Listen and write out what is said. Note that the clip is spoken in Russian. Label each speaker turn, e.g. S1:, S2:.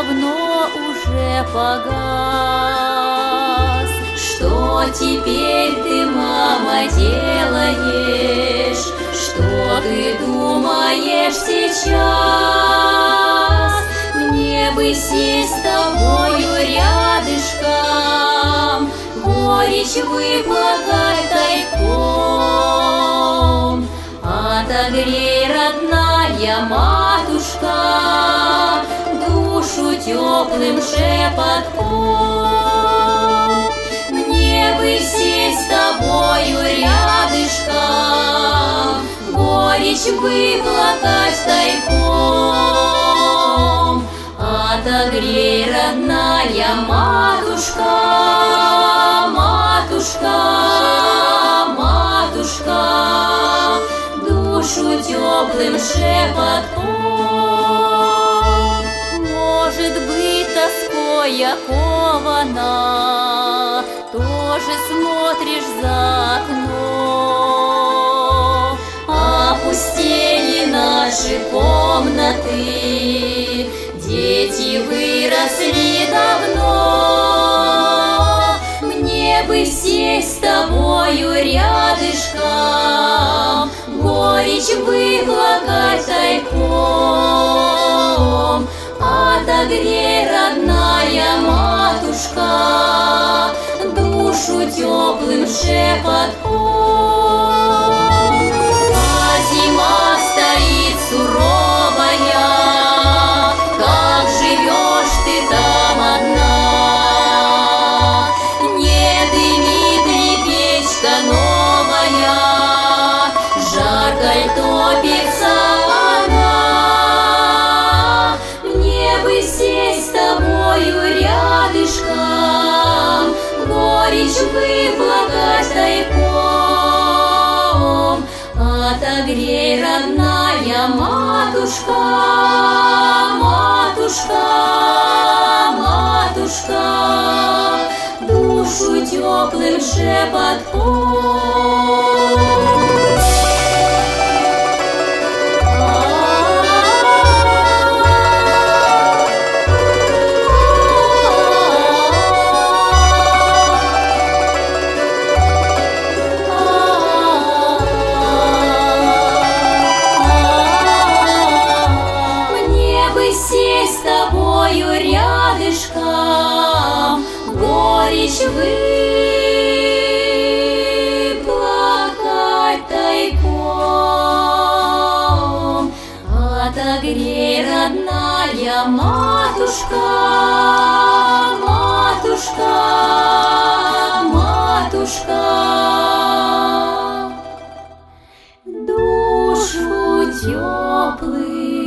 S1: давно уже погас. Что теперь ты, мама, делаешь? Что ты думаешь сейчас? Мне бы сесть с тобою рядышком, горечь выплакать тайком. Отогрей, родная матушка, душу теплым шепотком. Мне бы сесть с тобою рядышком, горечь выплакать тайком. Отогрей, родная матушка, матушка, матушка, душу теплым шепотком. Может быть, тоской окована, тоже смотришь за окно. Опустели наши комнаты, дети выросли давно. Мне бы сесть с тобою рядышком, горечь выплакать тайком. Отогрей, родная матушка, душу теплым шепотком. А зима стоит суровая, как живешь ты там одна? Не дымит ли печка новая, жарко ль топится она? Мне бы сесть с тобою рядышком, горечь выплакать тайком. Отогрей, родная матушка, матушка, матушка, душу теплым шепотком. Рядышком, горечь выплакать тайком. Отогрей, родная матушка, матушка, матушка, душу теплым